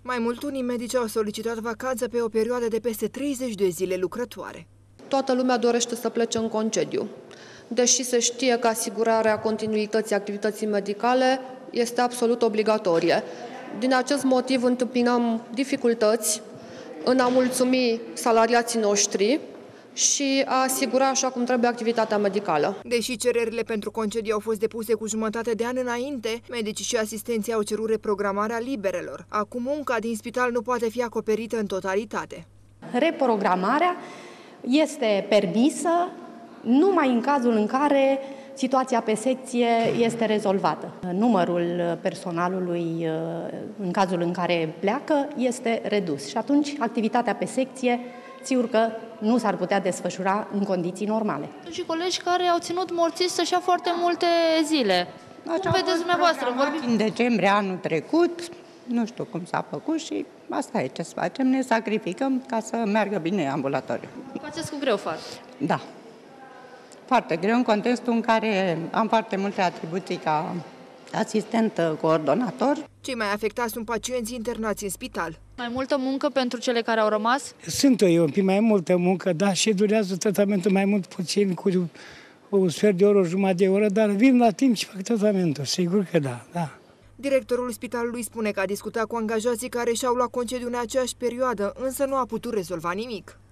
Mai mult, unii medici au solicitat vacanță pe o perioadă de peste 30 de zile lucrătoare. Toată lumea dorește să plece în concediu, deși se știe că asigurarea continuității activității medicale este absolut obligatorie. Din acest motiv întâmpinăm dificultăți în a mulțumi salariații noștri și a asigura așa cum trebuie activitatea medicală. Deși cererile pentru concediu au fost depuse cu jumătate de an înainte, medicii și asistenții au cerut reprogramarea liberelor. Acum munca din spital nu poate fi acoperită în totalitate. Reprogramarea este permisă numai în cazul în care situația pe secție este rezolvată. Numărul personalului în cazul în care pleacă este redus și atunci activitatea pe secție sigur că nu s-ar putea desfășura în condiții normale. Sunt și colegi care au ținut morții să-și ia foarte multe zile. Cum vedeți dumneavoastră? În decembrie anul trecut, nu știu cum s-a făcut și asta e ce să facem, ne sacrificăm ca să meargă bine ambulatoriul. Faceți cu greu foarte. Da. Foarte greu în contextul în care am foarte multe atribuții ca asistent coordonator. Cei mai afectați sunt pacienții internați în spital. Mai multă muncă pentru cele care au rămas? Sunt un pic mai multă muncă, da, și durează tratamentul mai mult puțin, cu un sfert de oră, o jumătate de oră, dar vin la timp și fac tratamentul, sigur că da, da. Directorul spitalului spune că a discutat cu angajații care și-au luat concediu în aceeași perioadă, însă nu a putut rezolva nimic.